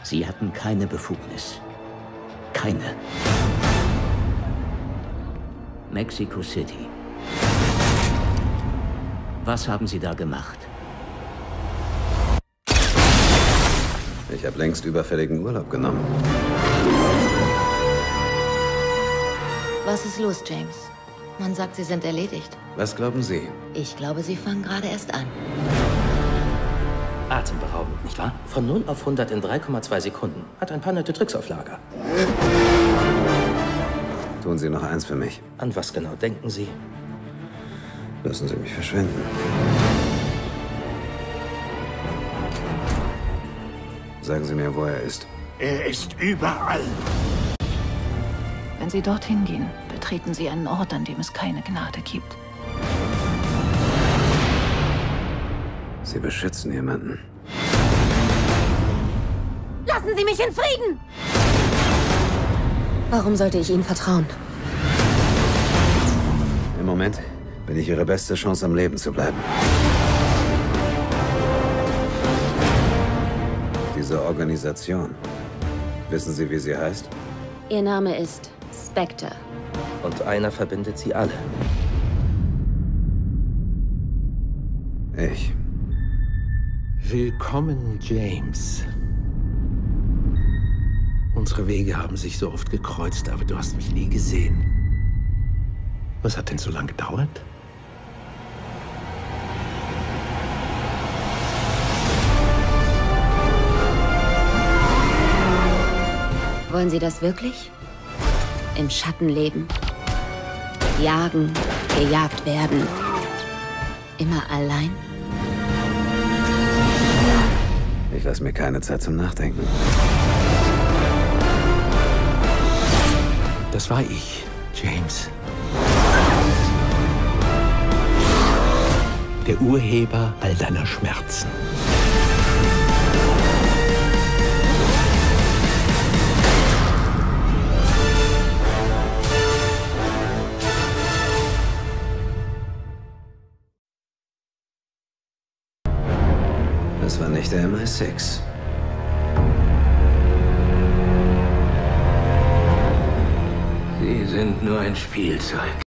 Sie hatten keine Befugnis. Keine. Mexico City. Was haben Sie da gemacht? Ich habe längst überfälligen Urlaub genommen. Was ist los, James? Man sagt, Sie sind erledigt. Was glauben Sie? Ich glaube, Sie fangen gerade erst an. Atemberaubend, nicht wahr? Von 0 auf 100 in 3,2 Sekunden. Hat ein paar nette Tricks auf Lager. Tun Sie noch eins für mich. An was genau denken Sie? Lassen Sie mich verschwinden. Sagen Sie mir, wo er ist. Er ist überall. Wenn Sie dorthin gehen, betreten Sie einen Ort, an dem es keine Gnade gibt. Sie beschützen jemanden. Lassen Sie mich in Frieden! Warum sollte ich Ihnen vertrauen? Im Moment bin ich Ihre beste Chance, am Leben zu bleiben. Diese Organisation, wissen Sie, wie sie heißt? Ihr Name ist Spectre. Und einer verbindet sie alle. Ich. Willkommen, James. Unsere Wege haben sich so oft gekreuzt, aber du hast mich nie gesehen. Was hat denn so lange gedauert? Wollen Sie das wirklich? Im Schatten leben? Jagen, gejagt werden? Immer allein? Ich lasse mir keine Zeit zum Nachdenken. Das war ich, James. Der Urheber all deiner Schmerzen. Das war nicht der MI6. Sie sind nur ein Spielzeug.